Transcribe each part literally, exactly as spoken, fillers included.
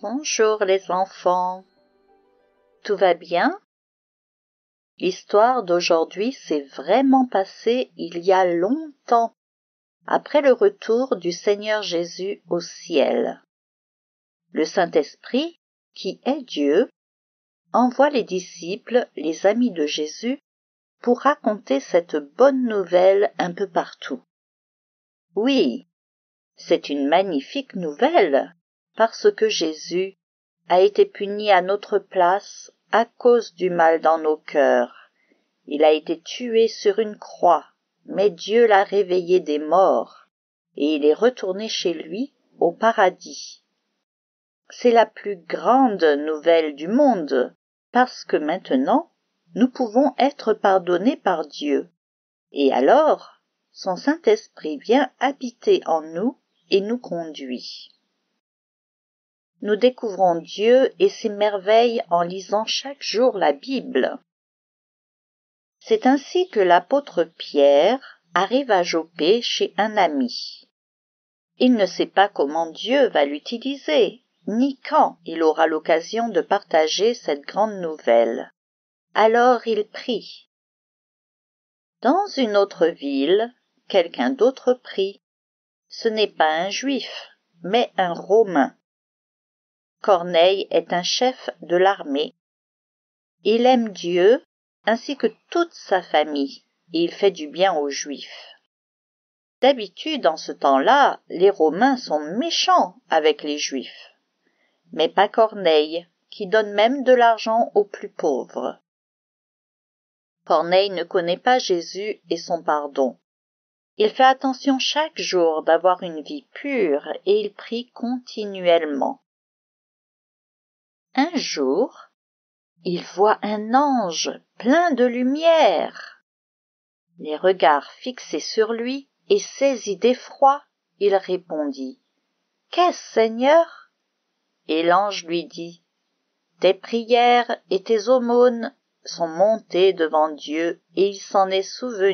Bonjour les enfants. Tout va bien? L'histoire d'aujourd'hui s'est vraiment passée il y a longtemps, après le retour du Seigneur Jésus au ciel. Le Saint-Esprit, qui est Dieu, envoie les disciples, les amis de Jésus, pour raconter cette bonne nouvelle un peu partout. Oui, c'est une magnifique nouvelle, parce que Jésus a été puni à notre place à cause du mal dans nos cœurs. Il a été tué sur une croix, mais Dieu l'a réveillé des morts, et il est retourné chez lui au paradis. C'est la plus grande nouvelle du monde, parce que maintenant, nous pouvons être pardonnés par Dieu. Et alors, son Saint-Esprit vient habiter en nous et nous conduit. Nous découvrons Dieu et ses merveilles en lisant chaque jour la Bible. C'est ainsi que l'apôtre Pierre arrive à Joppé chez un ami. Il ne sait pas comment Dieu va l'utiliser, ni quand il aura l'occasion de partager cette grande nouvelle. Alors il prie. Dans une autre ville, quelqu'un d'autre prie. Ce n'est pas un juif, mais un Romain. Corneille est un chef de l'armée. Il aime Dieu ainsi que toute sa famille, et il fait du bien aux Juifs. D'habitude, en ce temps-là, les Romains sont méchants avec les Juifs, mais pas Corneille, qui donne même de l'argent aux plus pauvres. Corneille ne connaît pas Jésus et son pardon. Il fait attention chaque jour d'avoir une vie pure et il prie continuellement. Un jour, il voit un ange plein de lumière. Les regards fixés sur lui et saisi d'effroi, il répondit « Qu'est-ce, Seigneur ?» Et l'ange lui dit « Tes prières et tes aumônes sont montées devant Dieu et il s'en est souvenu. »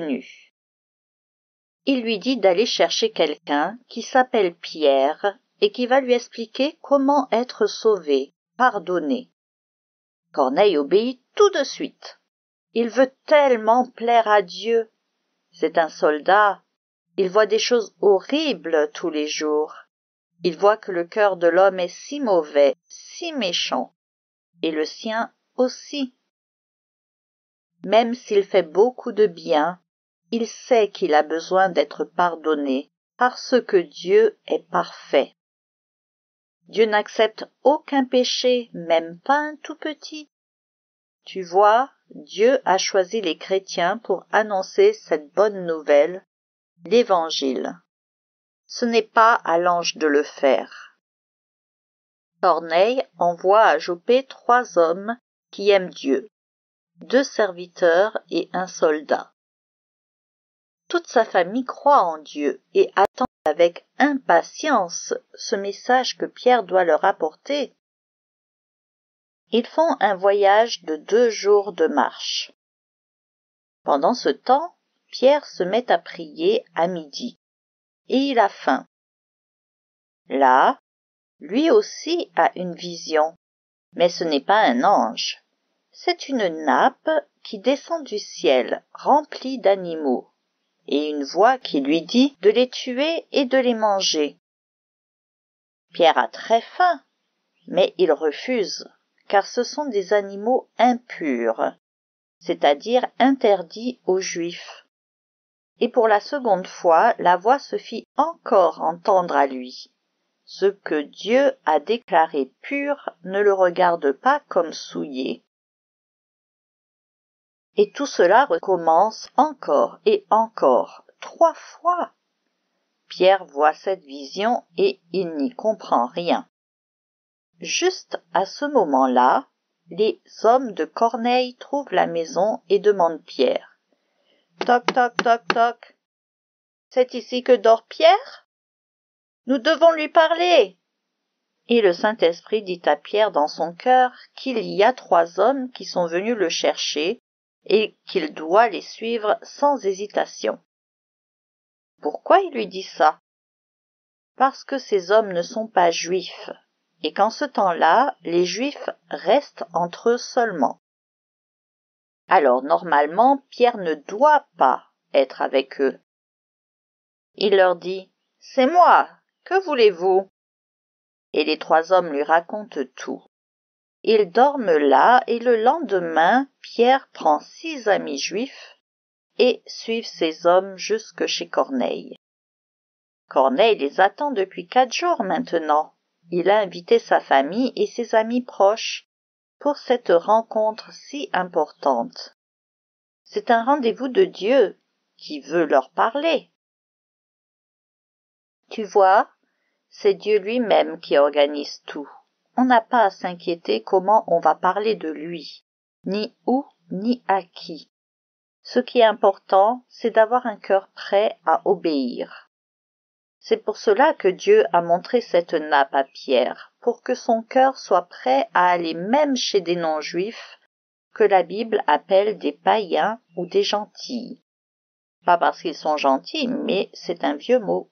Il lui dit d'aller chercher quelqu'un qui s'appelle Pierre et qui va lui expliquer comment être sauvé, pardonné. Corneille obéit tout de suite. Il veut tellement plaire à Dieu. C'est un soldat. Il voit des choses horribles tous les jours. Il voit que le cœur de l'homme est si mauvais, si méchant, et le sien aussi. Même s'il fait beaucoup de bien, il sait qu'il a besoin d'être pardonné parce que Dieu est parfait. Dieu n'accepte aucun péché, même pas un tout petit. Tu vois, Dieu a choisi les chrétiens pour annoncer cette bonne nouvelle, l'Évangile. Ce n'est pas à l'ange de le faire. Corneille envoie à Joppé trois hommes qui aiment Dieu, deux serviteurs et un soldat. Toute sa famille croit en Dieu et attend avec impatience ce message que Pierre doit leur apporter. Ils font un voyage de deux jours de marche. Pendant ce temps, Pierre se met à prier à midi, et il a faim. Là, lui aussi a une vision, mais ce n'est pas un ange. C'est une nappe qui descend du ciel, remplie d'animaux, et une voix qui lui dit de les tuer et de les manger. Pierre a très faim, mais il refuse, car ce sont des animaux impurs, c'est-à-dire interdits aux Juifs. Et pour la seconde fois, la voix se fit encore entendre à lui. Ce que Dieu a déclaré pur ne le regarde pas comme souillé. Et tout cela recommence encore et encore, trois fois. Pierre voit cette vision et il n'y comprend rien. Juste à ce moment-là, les hommes de Corneille trouvent la maison et demandent Pierre. « Toc, toc, toc, toc. C'est ici que dort Pierre ? Nous devons lui parler. » Et le Saint-Esprit dit à Pierre dans son cœur qu'il y a trois hommes qui sont venus le chercher et qu'il doit les suivre sans hésitation. Pourquoi il lui dit ça ? Parce que ces hommes ne sont pas juifs, et qu'en ce temps-là, les Juifs restent entre eux seulement. Alors normalement, Pierre ne doit pas être avec eux. Il leur dit « C'est moi, que voulez-vous » Et les trois hommes lui racontent tout. Ils dorment là et le lendemain, Pierre prend six amis juifs et suivent ces hommes jusque chez Corneille. Corneille les attend depuis quatre jours maintenant. Il a invité sa famille et ses amis proches pour cette rencontre si importante. C'est un rendez-vous de Dieu qui veut leur parler. Tu vois, c'est Dieu lui-même qui organise tout. On n'a pas à s'inquiéter comment on va parler de lui, ni où, ni à qui. Ce qui est important, c'est d'avoir un cœur prêt à obéir. C'est pour cela que Dieu a montré cette nappe à Pierre, pour que son cœur soit prêt à aller même chez des non-juifs, que la Bible appelle des païens ou des gentils. Pas parce qu'ils sont gentils, mais c'est un vieux mot.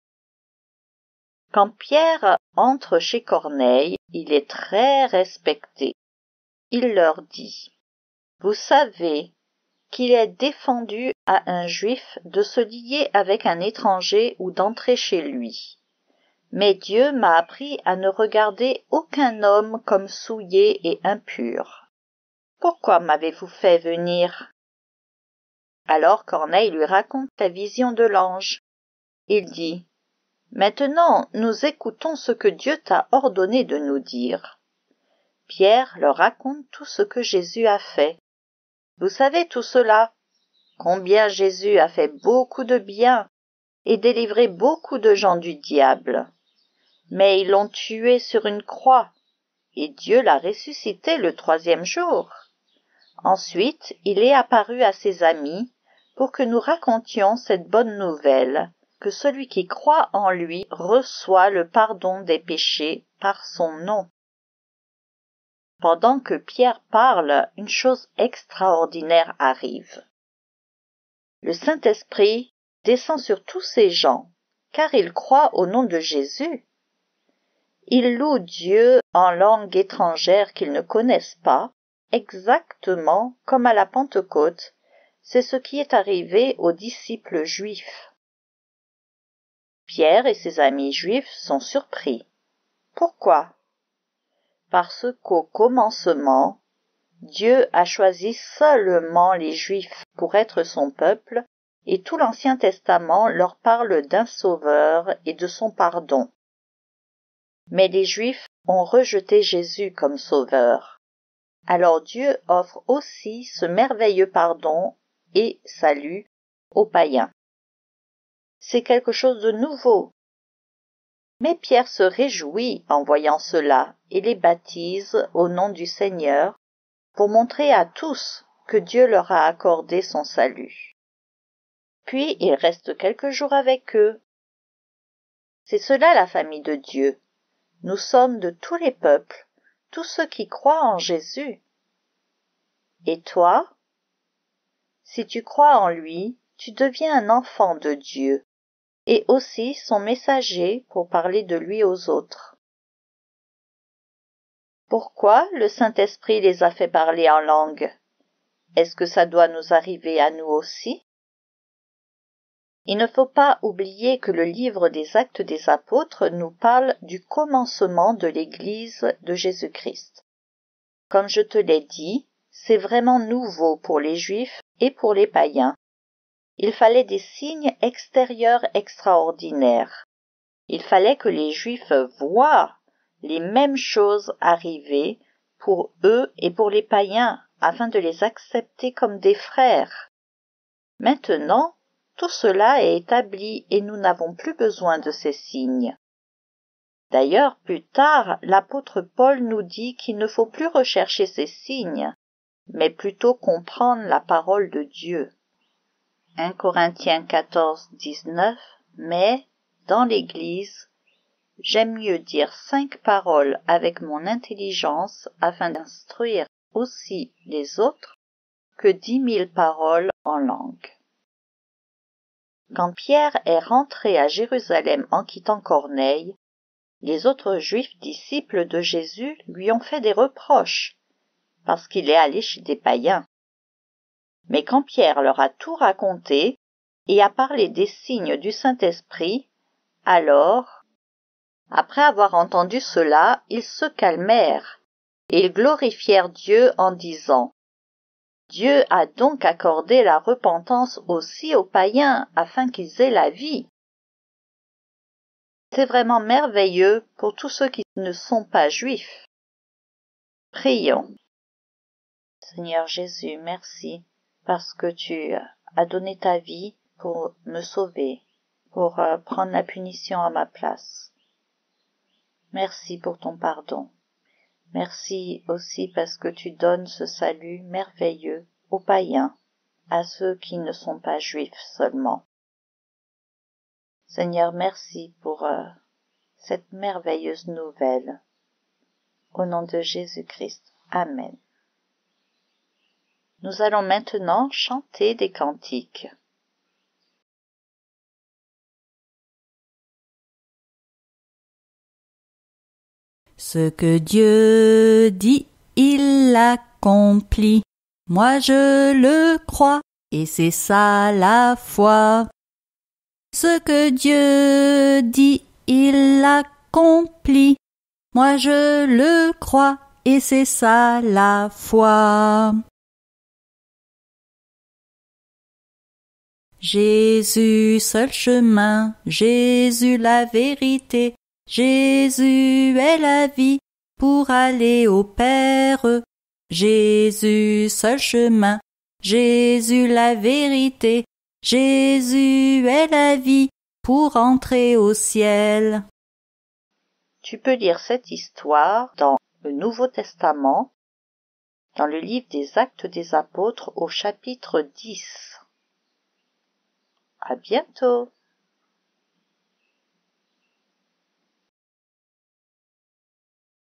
Quand Pierre entre chez Corneille, il est très respecté. Il leur dit « Vous savez qu'il est défendu à un juif de se lier avec un étranger ou d'entrer chez lui. Mais Dieu m'a appris à ne regarder aucun homme comme souillé et impur. Pourquoi m'avez-vous fait venir ?» Alors Corneille lui raconte la vision de l'ange. Il dit « Maintenant, nous écoutons ce que Dieu t'a ordonné de nous dire. » Pierre leur raconte tout ce que Jésus a fait. Vous savez tout cela, combien Jésus a fait beaucoup de bien et délivré beaucoup de gens du diable. Mais ils l'ont tué sur une croix, et Dieu l'a ressuscité le troisième jour. Ensuite, il est apparu à ses amis pour que nous racontions cette bonne nouvelle, que celui qui croit en lui reçoit le pardon des péchés par son nom. Pendant que Pierre parle, une chose extraordinaire arrive. Le Saint-Esprit descend sur tous ces gens, car ils croient au nom de Jésus. Ils louent Dieu en langue étrangère qu'ils ne connaissent pas, exactement comme à la Pentecôte. C'est ce qui est arrivé aux disciples juifs. Pierre et ses amis juifs sont surpris. Pourquoi ? Parce qu'au commencement, Dieu a choisi seulement les Juifs pour être son peuple, et tout l'Ancien Testament leur parle d'un Sauveur et de son pardon. Mais les Juifs ont rejeté Jésus comme Sauveur. Alors Dieu offre aussi ce merveilleux pardon et salut aux païens. C'est quelque chose de nouveau. Mais Pierre se réjouit en voyant cela et les baptise au nom du Seigneur pour montrer à tous que Dieu leur a accordé son salut. Puis il reste quelques jours avec eux. C'est cela la famille de Dieu. Nous sommes de tous les peuples, tous ceux qui croient en Jésus. Et toi? Si tu crois en lui, tu deviens un enfant de Dieu, et aussi son messager pour parler de lui aux autres. Pourquoi le Saint-Esprit les a fait parler en langue? Est-ce que ça doit nous arriver à nous aussi? Il ne faut pas oublier que le livre des Actes des Apôtres nous parle du commencement de l'Église de Jésus-Christ. Comme je te l'ai dit, c'est vraiment nouveau pour les Juifs et pour les païens. Il fallait des signes extérieurs extraordinaires. Il fallait que les Juifs voient les mêmes choses arriver pour eux et pour les païens, afin de les accepter comme des frères. Maintenant, tout cela est établi et nous n'avons plus besoin de ces signes. D'ailleurs, plus tard, l'apôtre Paul nous dit qu'il ne faut plus rechercher ces signes, mais plutôt comprendre la parole de Dieu. un Corinthiens quatorze, dix-neuf, mais, dans l'Église, j'aime mieux dire cinq paroles avec mon intelligence afin d'instruire aussi les autres que dix mille paroles en langue. Quand Pierre est rentré à Jérusalem en quittant Corneille, Les autres Juifs disciples de Jésus lui ont fait des reproches, parce qu'il est allé chez des païens. Mais quand Pierre leur a tout raconté et a parlé des signes du Saint-Esprit, alors, après avoir entendu cela, ils se calmèrent et ils glorifièrent Dieu en disant « Dieu a donc accordé la repentance aussi aux païens afin qu'ils aient la vie. » C'est vraiment merveilleux pour tous ceux qui ne sont pas juifs. Prions. Seigneur Jésus, merci parce que tu as donné ta vie pour me sauver, pour euh, prendre la punition à ma place. Merci pour ton pardon. Merci aussi parce que tu donnes ce salut merveilleux aux païens, à ceux qui ne sont pas juifs seulement. Seigneur, merci pour euh, cette merveilleuse nouvelle. Au nom de Jésus-Christ. Amen. Nous allons maintenant chanter des cantiques. Ce que Dieu dit, il l'accomplit. Moi je le crois, et c'est ça la foi. Ce que Dieu dit, il l'accomplit. Moi je le crois, et c'est ça la foi. Jésus seul chemin, Jésus la vérité, Jésus est la vie pour aller au Père. Jésus seul chemin, Jésus la vérité, Jésus est la vie pour entrer au ciel. Tu peux lire cette histoire dans le Nouveau Testament, dans le livre des Actes des Apôtres au chapitre dix. À bientôt.